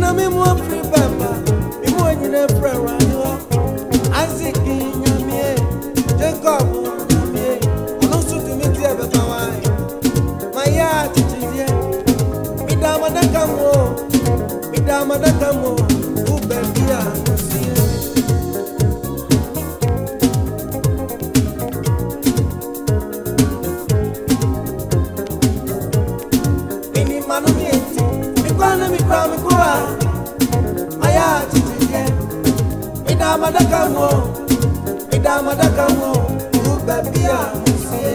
na me mo free baba me mo nyina fra ranyo aziki nyamie Jacob nyamie ono so to me tie baba wai maya titije mi da madaka mo u bebia sie ini manu mienti mi kwana mi kwa mi kwa maya titije mi da madaka mo u bebia sie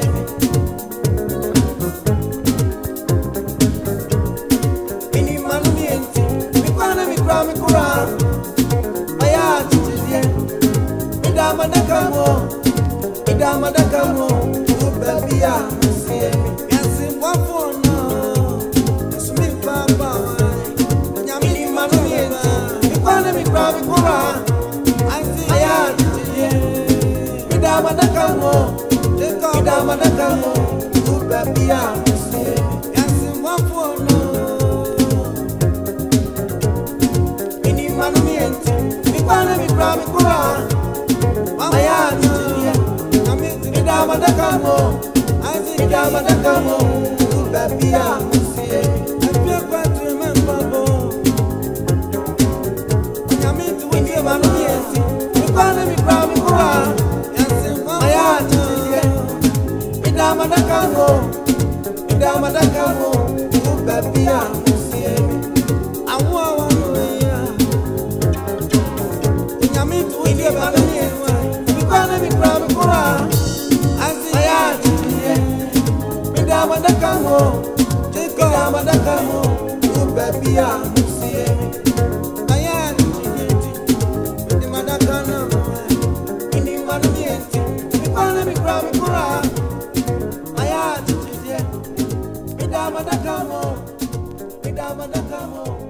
mi kura aya titije idama mo ubabia sie yasi wafona sumi papa nyami manu yeti mi kura aya titije idama mo ubabia sie yasi wafona mi kura maya titije idama mo ubabia sie apia kwatu membabo nyami tuwije manu yeti mi kura maya titije idama mo ubabia sie awa mi kura aya titije idama mo ubabia sie aya titije idama mi kura aya titije idama mo